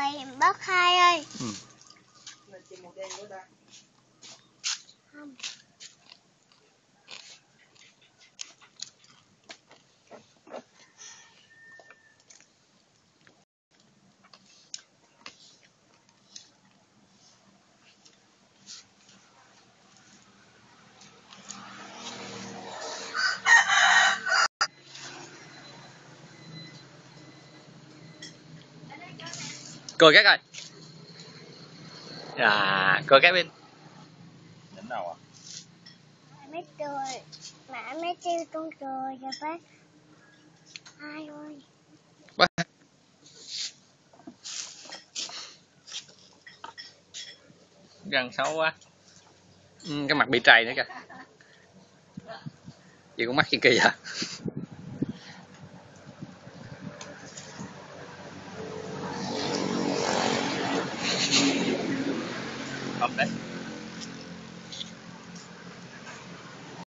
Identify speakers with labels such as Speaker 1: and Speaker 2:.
Speaker 1: Bác Hai ơi. Không.
Speaker 2: Cười cái coi. À, cười cái bên.
Speaker 3: Đến đâu à?
Speaker 1: Mẹ cười. Mẹ mới kêu con cười rồi bác. Hai ơi.
Speaker 2: Bác. Răng xấu quá. Cái mặt bị trầy nữa kìa. Gì con mắt gì kỳ vậy?
Speaker 3: Không đấy.